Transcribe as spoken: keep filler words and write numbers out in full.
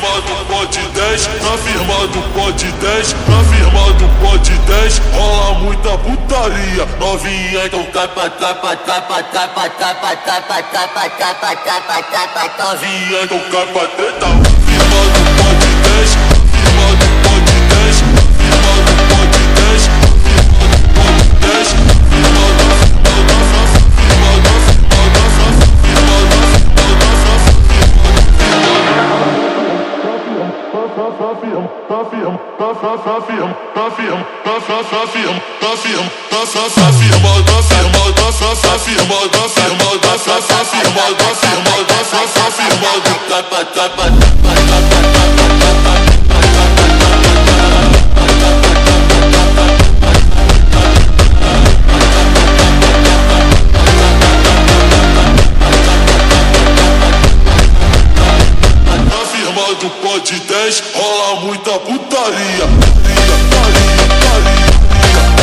firma do pode dez, na firma do pode dez, na firma do pode dez, rola muita putaria. Novinha, então capa, capa, capa, capa, capa, capa, capa, capa, capa, capa, novinha, então capa treta. Firma do pode dez, firma do pode dez, firma do pode dez, firma do pode dez, firma da, firma da, firma da, firma da, firma da, firma da, do pode dez, rola muita putaria. Putaria, putaria, putaria.